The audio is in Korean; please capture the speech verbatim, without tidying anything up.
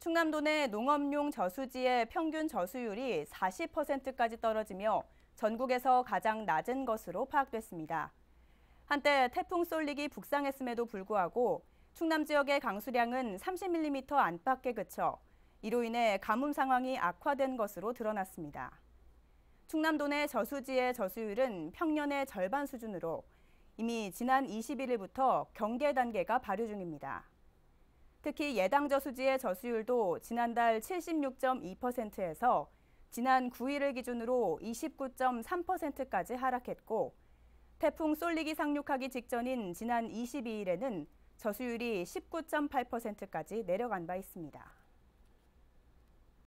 충남도 내 농업용 저수지의 평균 저수율이 사십 퍼센트까지 떨어지며 전국에서 가장 낮은 것으로 파악됐습니다. 한때 태풍 쏠릭이 북상했음에도 불구하고 충남 지역의 강수량은 삼십 밀리미터 안팎에 그쳐 이로 인해 가뭄 상황이 악화된 것으로 드러났습니다. 충남도 내 저수지의 저수율은 평년의 절반 수준으로 이미 지난 이십일 일부터 경계 단계가 발효 중입니다. 특히 예당 저수지의 저수율도 지난달 칠십육 점 이 퍼센트에서 지난 구 일을 기준으로 이십구 점 삼 퍼센트까지 하락했고 태풍 쏠릭이 상륙하기 직전인 지난 이십이 일에는 저수율이 십구 점 팔 퍼센트까지 내려간 바 있습니다.